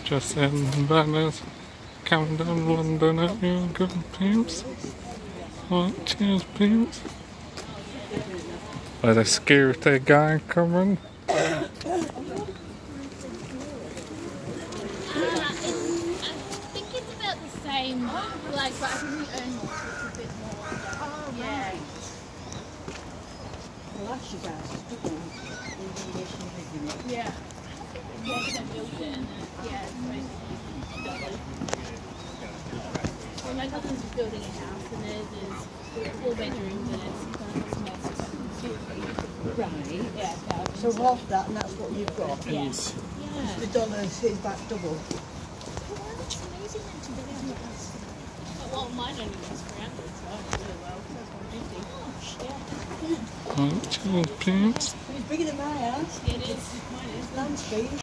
Just in banners. Coming down London at you, good peeps. Right, cheers, peeps. There's a security guy coming. I think it's about the same, like, but I think we earn more, so it's a bit more. Oh, yeah. Well, that's your best. Yeah. Yeah, because I built it and then, yeah, it's basically. Well, my cousin's building a house and theirs is 4 bedrooms and it's going to cost most of Right. Yeah, So half that, and that's what you've got. yes. Yeah. The dollars is back double. Well, it's amazing then to build a house. Well, mine only was 300, so I did really well. So it's 150. Yeah. Right, cheers, peeps. It's bigger than my house. It is. Mine is. Land speed.